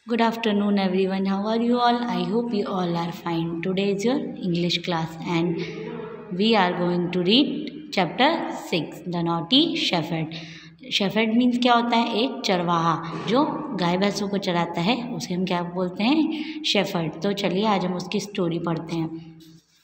Good afternoon, everyone. How are you all? I hope you all are fine. Today is your English class, and we are going to read chapter 6, The Naughty Shepherd. Shepherd means क्या होता है? एक चरवाहा जो गाय भैंसों को चराता है, उसे हम क्या बोलते हैं? शेफर्ड. तो चलिए आज हम उसकी स्टोरी पढ़ते हैं.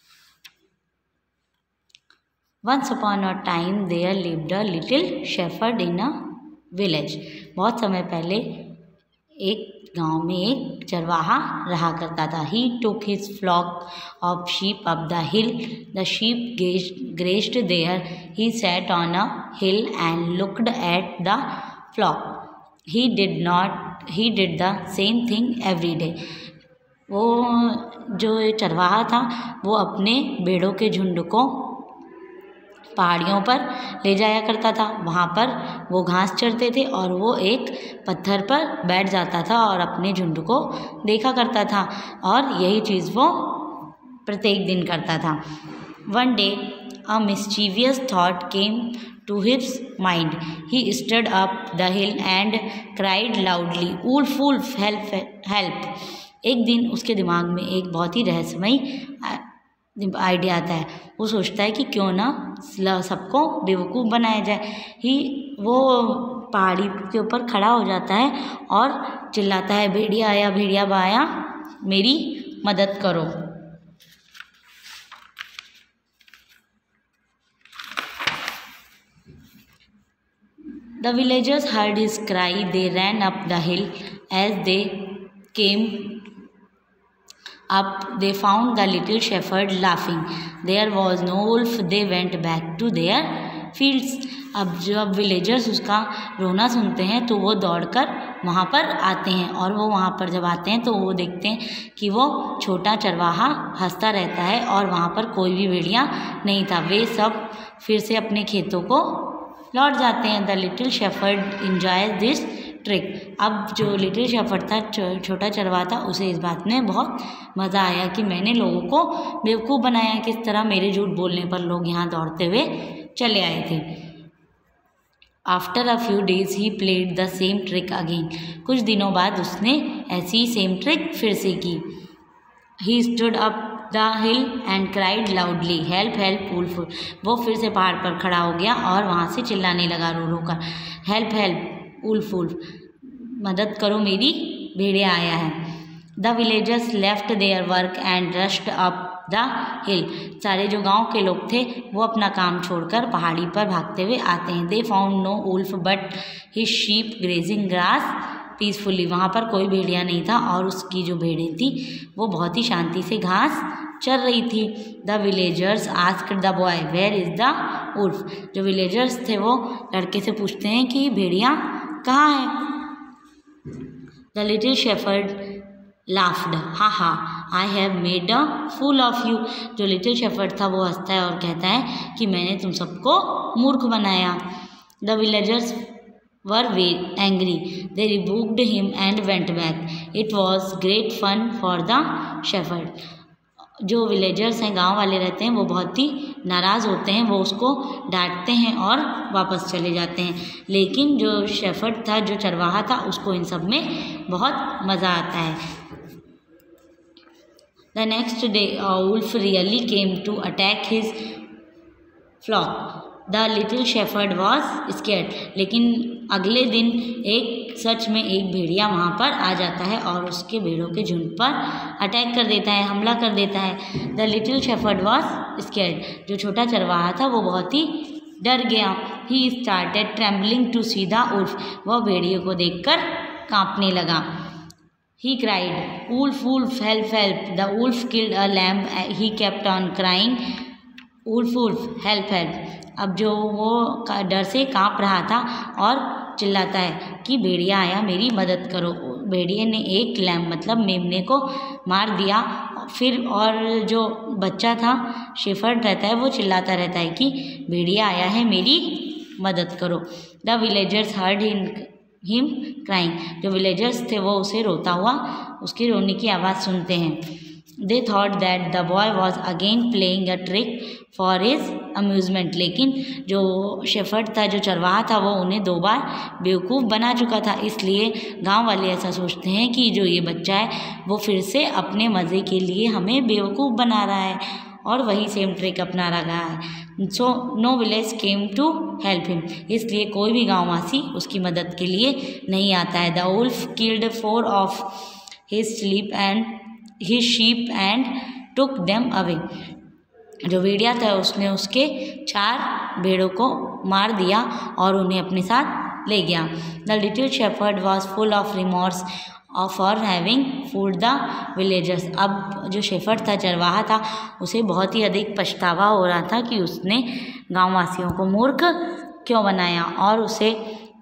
Once upon a time there lived a little shepherd in a village. बहुत समय पहले एक गांव में एक चरवाहा रहा करता था. He took his flock of sheep up the hill. The sheep grazed there. He sat on a hill and looked at the flock. He did the same thing every day. वो जो चरवाहा था वो अपने भेड़ों के झुंड को पहाड़ियों पर ले जाया करता था. वहाँ पर वो घास चरते थे और वो एक पत्थर पर बैठ जाता था और अपने झुंड को देखा करता था, और यही चीज़ वो प्रत्येक दिन करता था. One day a mischievous thought came to his mind. He stood up the hill and cried loudly, "Wolf, wolf, help, help!" एक दिन उसके दिमाग में एक बहुत ही रहस्यमयी आइडिया आता है. वो सोचता है कि क्यों ना सबको बेवकूफ़ बनाया जाए. वो पहाड़ी के ऊपर खड़ा हो जाता है और चिल्लाता है, भेड़िया आया, भेड़िया आया, मेरी मदद करो. The villagers heard his cry. They ran up the hill. As they came up, they found the little shepherd laughing. There was no wolf. They went back to their fields. अब जब विलेजर्स उसका रोना सुनते हैं तो वो दौड़कर वहाँ पर आते हैं, और वो वहाँ पर जब आते हैं तो वो देखते हैं कि वो छोटा चरवाहा हंसता रहता है और वहाँ पर कोई भी भेड़िया नहीं था. वे सब फिर से अपने खेतों को लौट जाते हैं. The little shepherd enjoys this trick. अब जो लिटिल शेफर्ड था, छोटा चरवाहा था, उसे इस बात में बहुत मज़ा आया कि मैंने लोगों को बेवकूफ़ बनाया. किस तरह मेरे झूठ बोलने पर लोग यहाँ दौड़ते हुए चले आए थे. After a few days he played the same trick again. कुछ दिनों बाद उसने ऐसी सेम ट्रिक फिर से की. He stood up the hill and cried loudly, help help wolf. वो फिर से पहाड़ पर खड़ा हो गया और वहाँ से चिल्लाने लगा रो रो कर, हेल्प हेल्प वुल्फ वुल्फ, मदद करो, मेरी भेड़िया आया है. The villagers left their work and rushed up the hill. सारे जो गांव के लोग थे वो अपना काम छोड़कर पहाड़ी पर भागते हुए आते हैं. They found no wolf but his sheep grazing grass peacefully. वहाँ पर कोई भेड़िया नहीं था और उसकी जो भेड़ें थी वो बहुत ही शांति से घास चर रही थी. The villagers asked the boy, where is the wolf. जो विलेजर्स थे वो लड़के से पूछते हैं कि भेड़िया कहाँ है. The little shepherd laughed, ha ha, I have made a fool of you. जो लिटिल शेफर्ड था वो हंसता है और कहता है कि मैंने तुम सबको मूर्ख बनाया. The villagers were very angry. They rebuked him and went back. It was great fun for the shepherd. जो विलेजर्स हैं, गांव वाले रहते हैं, वो बहुत ही नाराज़ होते हैं. वो उसको डांटते हैं और वापस चले जाते हैं. लेकिन जो शेफर्ड था, जो चरवाहा था, उसको इन सब में बहुत मज़ा आता है. The next day a wolf really came to attack his flock. The little shepherd was scared. लेकिन अगले दिन सच में एक भेड़िया वहाँ पर आ जाता है और उसके भेड़ों के झुंड पर अटैक कर देता है, हमला कर देता है. The little shepherd was scared. जो छोटा चरवाहा था वो बहुत ही डर गया. He started trembling to see the wolf. वह भेड़िए को देखकर कांपने लगा. He cried, wolf wolf, help help. The wolf killed a lamb. He kept on crying, wolf wolf, help help. अब जो वो डर से कांप रहा था और चिल्लाता है कि भेड़िया आया, मेरी मदद करो. भेड़िए ने एक लैम्ब मतलब मेमने को मार दिया. फिर और जो बच्चा था, शेफर्ड रहता है, वो चिल्लाता रहता है कि भेड़िया आया है, मेरी मदद करो. The villagers heard him crying. जो विलेजर्स थे वो उसे रोता हुआ, उसकी रोने की आवाज़ सुनते हैं. They thought that the boy was again playing a trick for his amusement. लेकिन जो शेफर्ड था, जो चरवाहा था, वो उन्हें 2 बार बेवकूफ़ बना चुका था। इसलिए गांव वाले ऐसा सोचते हैं कि जो ये बच्चा है वो फिर से अपने मज़े के लिए हमें बेवकूफ़ बना रहा है और वही सेम ट्रिक अपना रहा है। So no village came to help him. इसलिए कोई भी गाँववासी उसकी मदद के लिए नहीं आता है। The wolf killed 4 of his sheep and took them away. जो भेड़िया था उसने उसके 4 भेड़ों को मार दिया और उन्हें अपने साथ ले गया। The little shepherd was full of remorse for having fooled the villagers. अब जो शेफर्ड था, चरवाहा था, उसे बहुत ही अधिक पछतावा हो रहा था कि उसने गांववासियों को मूर्ख क्यों बनाया, और उसे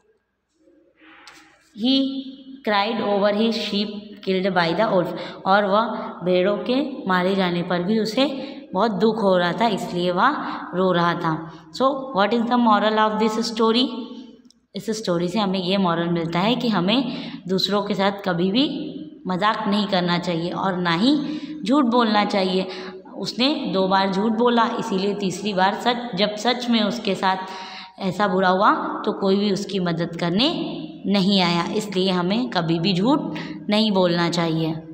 he cried over his sheep killed by the wolf. और वह भेड़ों के मारे जाने पर भी उसे बहुत दुख हो रहा था, इसलिए वह रो रहा था। So what is the moral of this story? इस स्टोरी से हमें ये मॉरल मिलता है कि हमें दूसरों के साथ कभी भी मजाक नहीं करना चाहिए और ना ही झूठ बोलना चाहिए। उसने 2 बार झूठ बोला, इसीलिए तीसरी बार जब सच में उसके साथ ऐसा बुरा हुआ तो कोई भी उसकी मदद करने नहीं आया। इसलिए हमें कभी भी झूठ नहीं बोलना चाहिए।